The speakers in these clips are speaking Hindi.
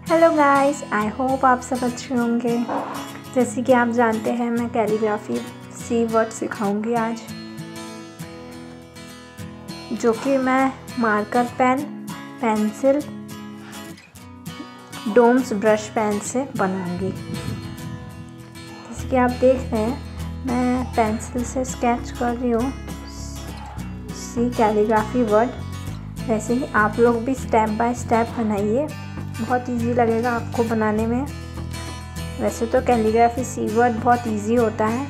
हेलो गाइस, आई होप आप सब अच्छे होंगे। जैसे कि आप जानते हैं मैं कैलीग्राफी सी वर्ड सिखाऊंगी आज, जो कि मैं marker pen, pencil, Doms brush pen से बनाऊंगी। जैसे कि आप देख रहे हैं मैं पेंसिल से स्केच कर रही हूँ सी कैलीग्राफी वर्ड। वैसे ही आप लोग भी स्टेप बाय स्टेप बनाइए, बहुत इजी लगेगा आपको बनाने में। वैसे तो कैलीग्राफी सी वर्ड बहुत इजी होता है,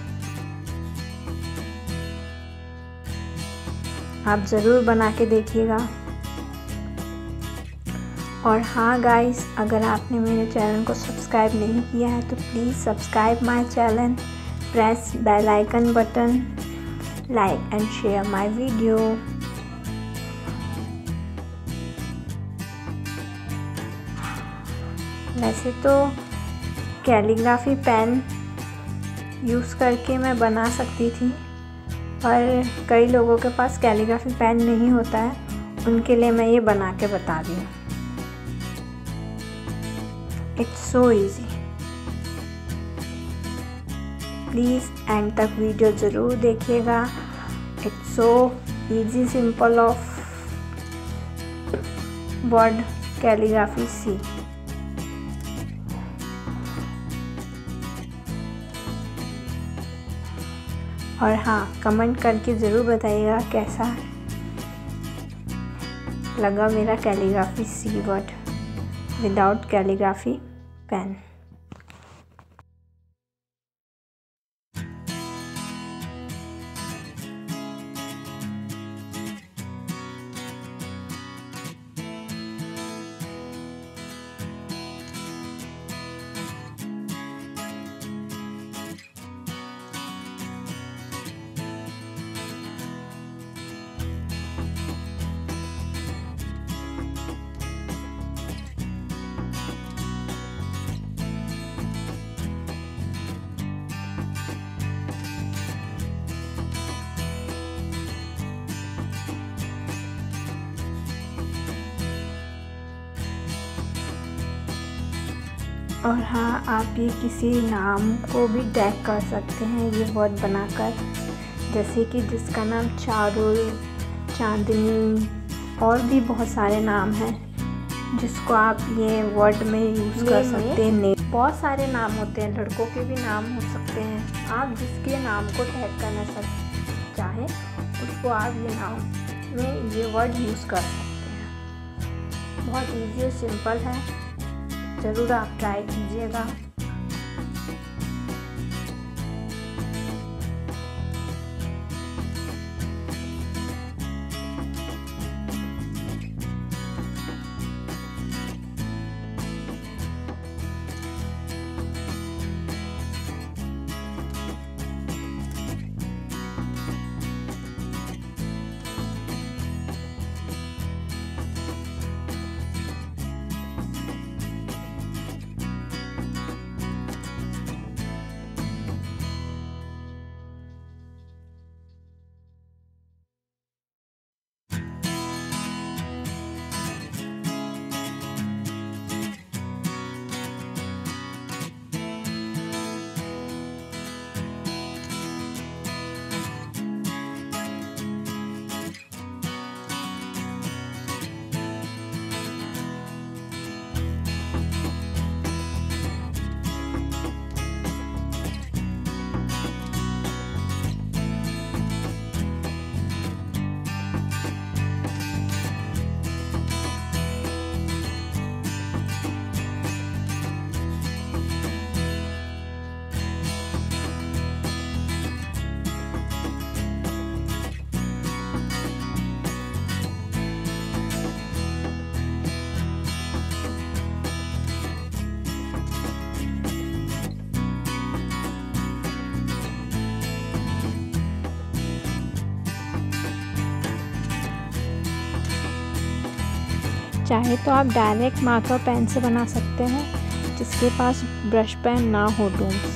आप ज़रूर बना के देखिएगा। और हाँ गाइस, अगर आपने मेरे चैनल को सब्सक्राइब नहीं किया है तो please subscribe my channel, press bell icon button, like and share my video. वैसे तो कैलीग्राफी पेन यूज़ करके मैं बना सकती थी, पर कई लोगों के पास कैलीग्राफी पेन नहीं होता है, उनके लिए मैं ये बना के बता रही हूँ। It's so easy. Please end तक वीडियो ज़रूर देखिएगा। It's so easy, simple of word calligraphy C. और हाँ, कमेंट करके ज़रूर बताइएगा कैसा लगा मेरा calligraphy C word without calligraphy pen. और हाँ, आप ये किसी नाम को भी टैग कर सकते हैं ये वर्ड बनाकर, जैसे कि जिसका नाम चारुल, चांदनी और भी बहुत सारे नाम हैं जिसको आप ये वर्ड में यूज़ कर सकते हैं। बहुत सारे नाम होते हैं, लड़कों के भी नाम हो सकते हैं। आप जिसके नाम को टैग करना चाहें उसको आप ये नाम में ये वर्ड यूज़ कर सकते हैं। बहुत ईजी और सिंपल है, ज़रूर आप ट्राई कीजिएगा। चाहे तो आप डायरेक्ट मार्कर पेन से बना सकते हैं जिसके पास ब्रश पेन ना हो, डोम्स।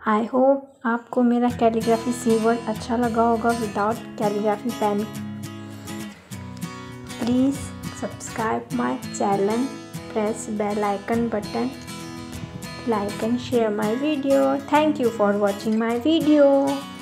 आई होप आपको मेरा कैलीग्राफी सी वर्ड अच्छा लगा होगा without calligraphy pen. Please subscribe my channel, press bell icon button, like and share my video. Thank you for watching my video.